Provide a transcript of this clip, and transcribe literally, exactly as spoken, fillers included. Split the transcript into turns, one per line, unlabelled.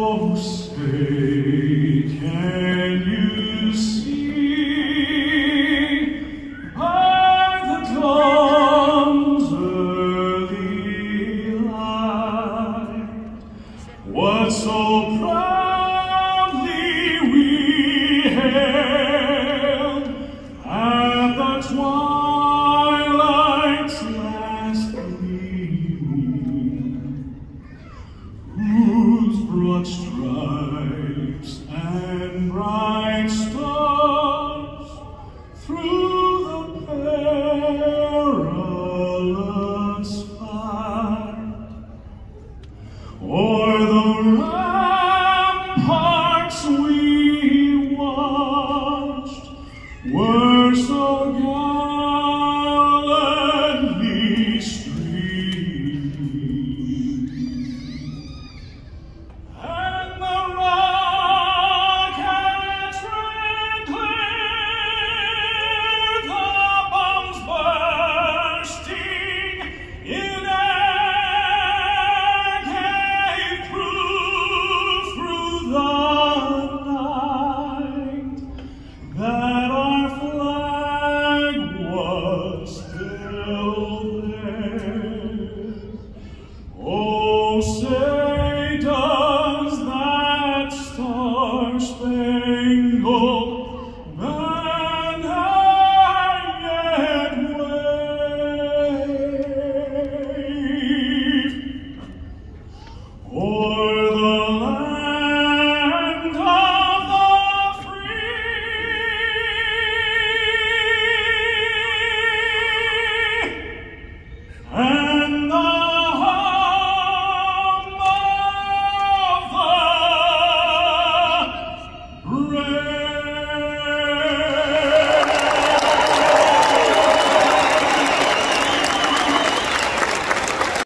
Oh, say, can you see by the dawn's early light what so proudly we hailed at the twilight's last gleaming, whose broad stripes and bright stars through the perilous fight o'er the ramparts we watched were so gallantly streaming. And the rockets ran clear, the bombs bursting in air gave proof through the night that our flag was still there. Oh, say does that star-spangled banner yet wave o'er